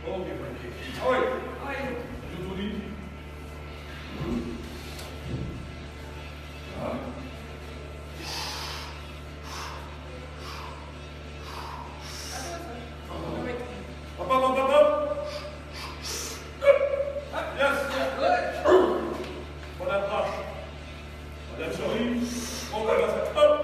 Okay, Frankie. Oi! Ai! Giù lì. Up, up, up, up, up. Yes, yes. For that push. Adesso lì. Over, up.